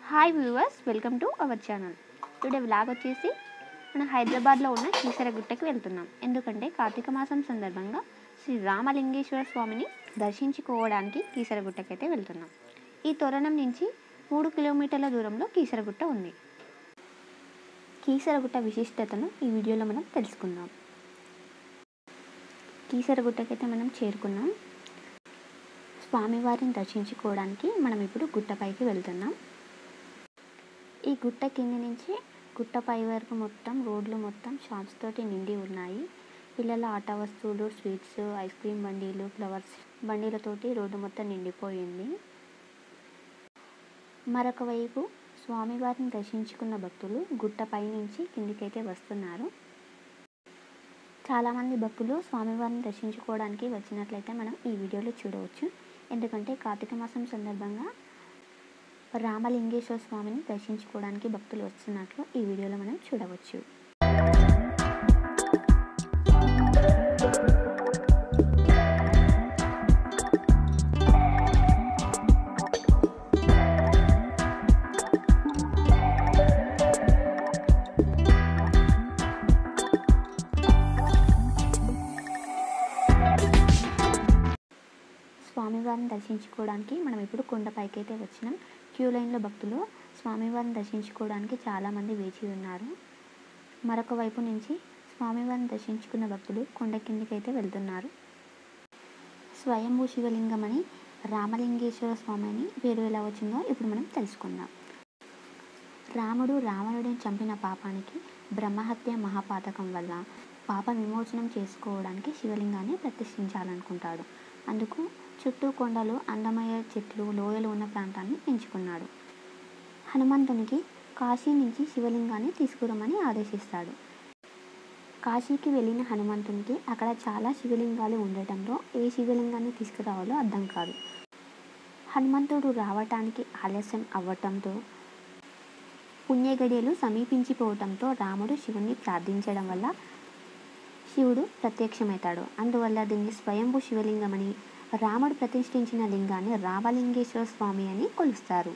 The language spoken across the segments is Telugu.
Hi viewers, welcome to our channel. Today vlog వచ్చేసి మనం హైదరాబాద్లో ఉన్న కీసరగుట్టకి వెళ్తున్నాం. ఎందుకంటే కార్తీక మాసం సందర్భంగా శ్రీ రామలింగేశ్వర స్వామిని దర్శించుకోవడానికి కీసరగుట్టకి అయితే వెళ్తున్నాం. ఈ తోరణం నుంచి 3 కిలోమీటర్ల దూరంలో కీసరగుట్ట ఉంది. కీసరగుట్ట విశిష్టతను ఈ వీడియోలో మనం తెలుసుకుందాం. కీసరగుట్టకైతే మనం చేరుకున్నాం. స్వామివారిని దర్శించుకోవడానికి మనం ఇప్పుడు గుట్టపైకి వెళ్తున్నాం. ఈ గుట్ట కింది నుంచి గుట్ట పై వరకు మొత్తం రోడ్లు మొత్తం షాప్స్ తోటి నిండి ఉన్నాయి. పిల్లల ఆట వస్తువులు, స్వీట్స్, ఐస్ క్రీమ్ బండీలు, ఫ్లవర్స్ బండీలతోటి రోడ్డు మొత్తం నిండిపోయింది. మరొక వైపు స్వామివారిని దర్శించుకున్న భక్తులు గుట్టపై నుంచి కిందికైతే వస్తున్నారు. చాలామంది భక్తులు స్వామివారిని దర్శించుకోవడానికి వచ్చినట్లయితే మనం ఈ వీడియోలో చూడవచ్చు. ఎందుకంటే కార్తీక మాసం సందర్భంగా రామలింగేశ్వర స్వామిని దర్శించుకోవడానికి భక్తులు వస్తున్నట్లు ఈ వీడియోలో మనం చూడవచ్చు. స్వామివారిని దర్శించుకోవడానికి మనం ఇప్పుడు కొండపైకి అయితే వచ్చినాం. క్యూ లైన్లో భక్తులు స్వామివారిని దర్శించుకోవడానికి చాలామంది వేచి ఉన్నారు. మరొక వైపు నుంచి స్వామివారిని దర్శించుకున్న భక్తులు కొండ కిందికి అయితే వెళ్తున్నారు. స్వయంభూ శివలింగం అని రామలింగేశ్వర స్వామి అని పేరు ఎలా వచ్చిందో ఇప్పుడు మనం తెలుసుకుందాం. రాముడు రావణుడిని చంపిన పాపానికి బ్రహ్మహత్య మహాపాతకం వల్ల పాప విమోచనం చేసుకోవడానికి శివలింగాన్ని ప్రతిష్ఠించాలనుకుంటాడు. అందుకు చుట్టూ కొండలు, అందమైన చెట్లు, లోయలు ఉన్న ప్రాంతాన్ని ఎంచుకున్నాడు. హనుమంతునికి కాశీ నుంచి శివలింగాన్ని తీసుకురమ్మని ఆదేశిస్తాడు. కాశీకి వెళ్ళిన హనుమంతునికి అక్కడ చాలా శివలింగాలు ఉండటంతో ఏ శివలింగాన్ని తీసుకురావాలో అర్థం కాదు. హనుమంతుడు రావటానికి ఆలస్యం అవ్వటంతో పుణ్యగడియలు సమీపించిపోవటంతో రాముడు శివుణ్ణి ప్రార్థించడం వల్ల శివుడు ప్రత్యక్షమవుతాడు. అందువల్ల దీన్ని స్వయంభూ శివలింగమని, రాముడు ప్రతిష్ఠించిన లింగాన్ని రామలింగేశ్వర స్వామి అని కొలుస్తారు.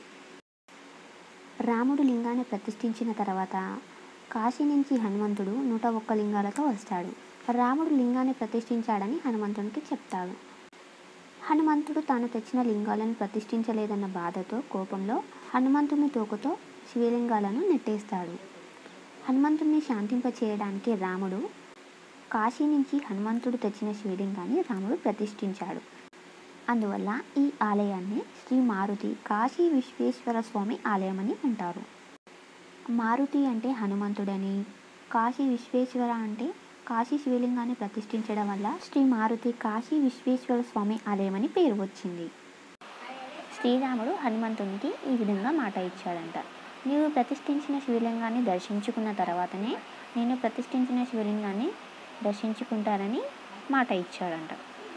రాముడు లింగాన్ని ప్రతిష్ఠించిన తర్వాత కాశీ నుంచి హనుమంతుడు 101 లింగాలతో వస్తాడు. రాముడు లింగాన్ని ప్రతిష్ఠించాడని హనుమంతునికి చెప్తాడు. హనుమంతుడు తాను తెచ్చిన లింగాలను ప్రతిష్ఠించలేదన్న బాధతో, కోపంలో హనుమంతుని తోకతో శివలింగాలను నెట్టేస్తాడు. హనుమంతుడిని శాంతింపచేయడానికి రాముడు కాశీ నుంచి హనుమంతుడు తెచ్చిన శివలింగాన్ని రాముడు ప్రతిష్ఠించాడు. అందువల్ల ఈ ఆలయాన్ని శ్రీ మారుతి కాశీ విశ్వేశ్వర స్వామి ఆలయం అని అంటారు. మారుతి అంటే హనుమంతుడని, కాశీ విశ్వేశ్వర అంటే కాశీ శివలింగాన్ని ప్రతిష్ఠించడం వల్ల శ్రీ మారుతి కాశీ విశ్వేశ్వర స్వామి ఆలయం అని పేరు వచ్చింది. శ్రీరాముడు హనుమంతునికి ఈ విధంగా మాట ఇచ్చాడంట: నీవు ప్రతిష్ఠించిన శివలింగాన్ని దర్శించుకున్న తర్వాతనే నేను ప్రతిష్ఠించిన శివలింగాన్ని దర్శించుకుంటానని మాట ఇచ్చాడంట.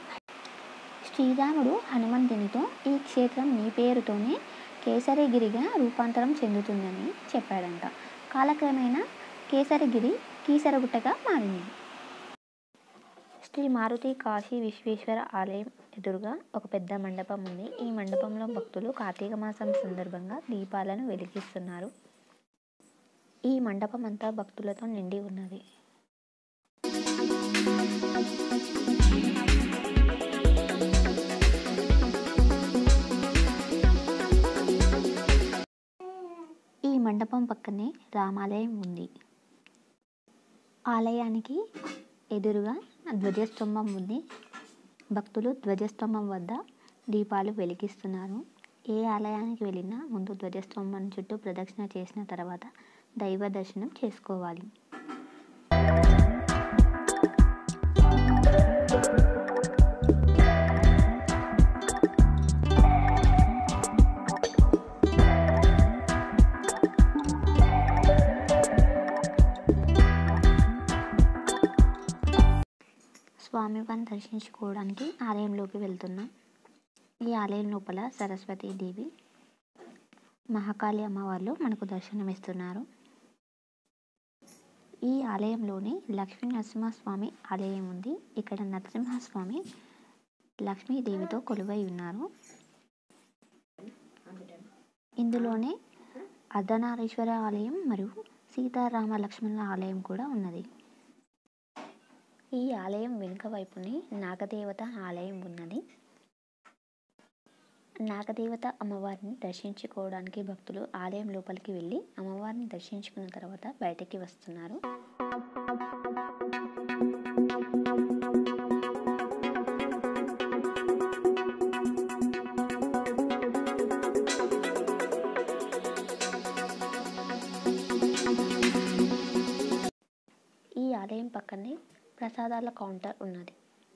శ్రీరాముడు హనుమంతునితో ఈ క్షేత్రం నీ పేరుతోనే కేసరిగిరిగా రూపాంతరం చెందుతుందని చెప్పాడంట. కాలక్రమేణా కేసరిగిరి కీసరగుట్టగా మారింది. శ్రీ మారుతి కాశీ విశ్వేశ్వర ఆలయం ఎదురుగా ఒక పెద్ద మండపం ఉంది. ఈ మండపంలో భక్తులు కార్తీక మాసం సందర్భంగా దీపాలను వెలిగిస్తున్నారు. ఈ మండపం అంతా భక్తులతో నిండి ఉన్నది. ఈ మండపం పక్కనే రామాలయం ఉంది. ఆలయానికి ఎదురుగా ధ్వజస్తంభం ఉంది. భక్తులు ధ్వజస్తంభం వద్ద దీపాలు వెలిగిస్తున్నారు. ఏ ఆలయానికి వెళ్ళినా ముందు ధ్వజస్తంభం చుట్టూ ప్రదక్షిణ చేసిన తర్వాత దైవ దర్శనం చేసుకోవాలి. స్వామివారిని దర్శించుకోవడానికి ఆలయంలోకి వెళ్తున్నాం. ఈ ఆలయం లోపల సరస్వతీదేవి, మహాకాళి అమ్మవార్లు మనకు దర్శనమిస్తున్నారు. ఈ ఆలయంలోనే లక్ష్మీ నరసింహస్వామి ఆలయం ఉంది. ఇక్కడ నరసింహస్వామి లక్ష్మీదేవితో కొలువై ఉన్నారు. ఇందులోనే అర్ధనారీశ్వర ఆలయం మరియు సీతారామ లక్ష్మణుల ఆలయం కూడా ఉన్నది. ఈ ఆలయం వెనుక వైపునే నాగదేవత ఆలయం ఉన్నది. నాగదేవత అమ్మవారిని దర్శించుకోవడానికి భక్తులు ఆలయం లోపలికి వెళ్ళి అమ్మవారిని దర్శించుకున్న తర్వాత బయటకి వస్తున్నారు. ఈ ఆలయం పక్కనే ప్రసాదాల కౌంటర్ ఉన్నది.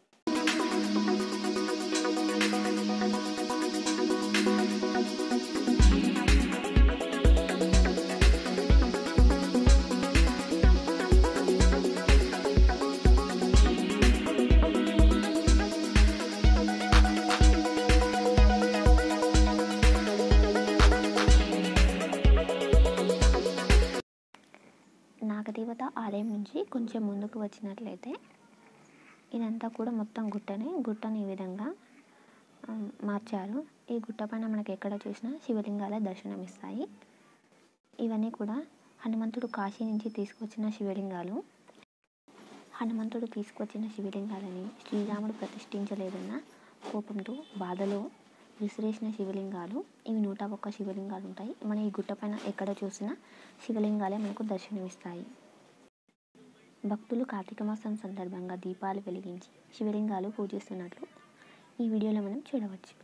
నాగదేవత ఆలయం నుంచి కొంచెం ముందుకు వచ్చినట్లయితే ఇదంతా కూడా మొత్తం గుట్టని ఈ విధంగా మార్చారు. ఈ గుట్ట పైన మనకి ఎక్కడ చూసినా శివలింగాల దర్శనమిస్తాయి. ఇవన్నీ కూడా హనుమంతుడు కాశీ నుంచి తీసుకొచ్చిన శివలింగాలు. హనుమంతుడు తీసుకొచ్చిన శివలింగాలని శ్రీరాముడు ప్రతిష్ఠించలేదన్న కోపంతో బాధలో విసిరేసిన శివలింగాలు. ఇవి 101 శివలింగాలు ఉంటాయి. మన ఈ గుట్ట పైన ఎక్కడ చూసినా శివలింగాలే మనకు దర్శనమిస్తాయి. భక్తులు కార్తీక మాసం సందర్భంగా దీపాలు వెలిగించి శివలింగాలు పూజిస్తున్నట్లు ఈ వీడియోలో మనం చూడవచ్చు.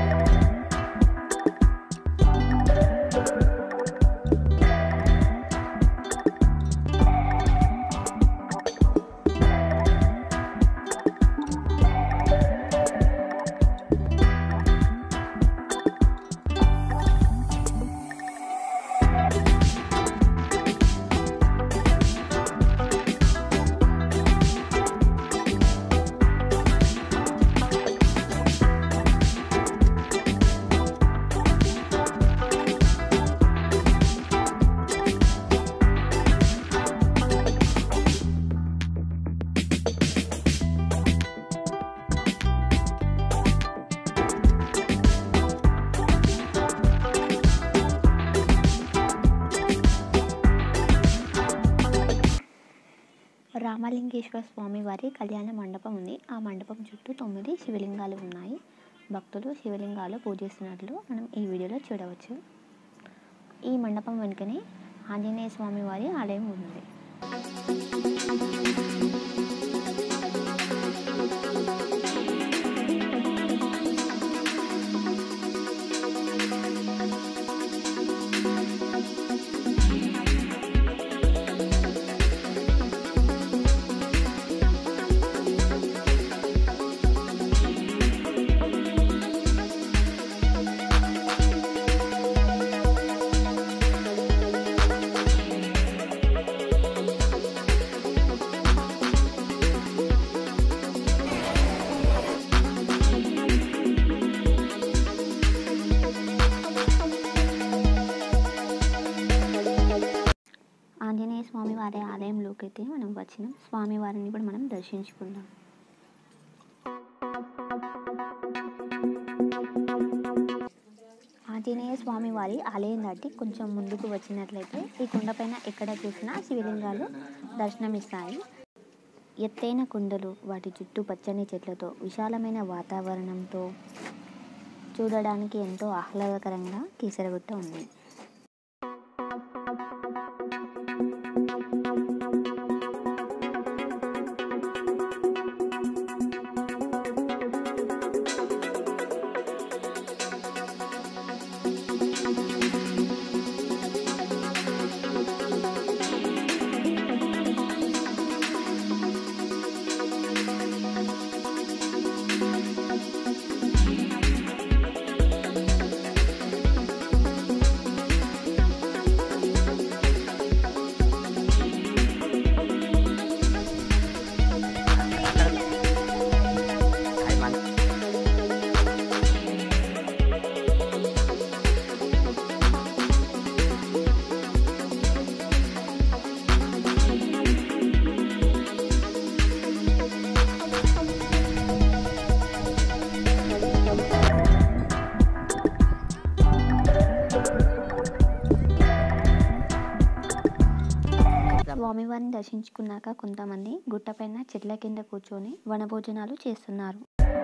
రామలింగేశ్వర స్వామి వారి కళ్యాణ మండపం ఉంది. ఆ మండపం చుట్టూ 9 శివలింగాలు ఉన్నాయి. భక్తులు శివలింగాలు పూజిస్తున్నట్లు మనం ఈ వీడియోలో చూడవచ్చు. ఈ మండపం వెనుకనే ఆంజనేయ స్వామి వారి ఆలయం ఉంది. ఆంజనేయ స్వామి వారి ఆలయంలోకి అయితే మనం వచ్చినాం. స్వామివారిని కూడా మనం దర్శించుకుందాం. ఆంజనేయ స్వామి వారి ఆలయం దాటి కొంచెం ముందుకు వచ్చినట్లయితే ఈ కొండపైన ఎక్కడ చూసినా శివలింగాలు దర్శనమిస్తాయి. ఎత్తైన కొండలు, వాటి చుట్టూ పచ్చని చెట్లతో విశాలమైన వాతావరణంతో చూడడానికి ఎంతో ఆహ్లాదకరంగా కీసరగుట్ట ఉంది. స్వామివారిని దర్శించుకున్నాక కొంతమంది గుట్టపైన చెట్ల కింద కూర్చొని వనభోజనాలు చేస్తున్నారు.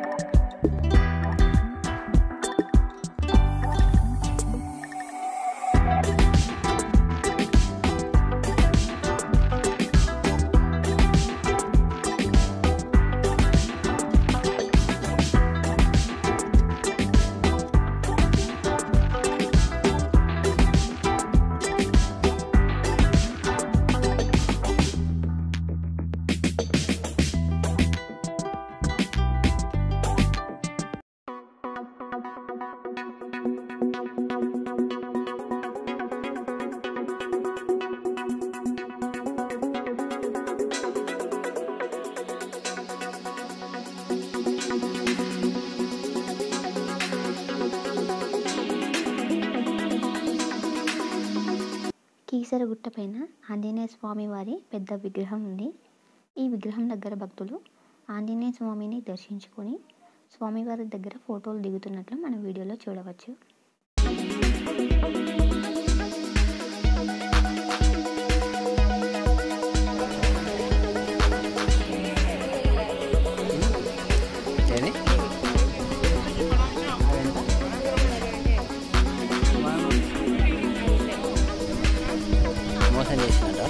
కీసరగుట్ట పైన ఆంజనేయ స్వామి వారి పెద్ద విగ్రహం ఉంది. ఈ విగ్రహం దగ్గర భక్తులు ఆంజనేయ స్వామిని దర్శించుకొని స్వామివారి దగ్గర ఫోటోలు దిగుతున్నట్లు మన వీడియోలో చూడవచ్చు. మోసం చేసినట్ట